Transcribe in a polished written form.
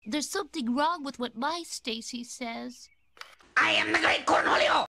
There's something wrong with what my Stacy says. I am the great Cornholio!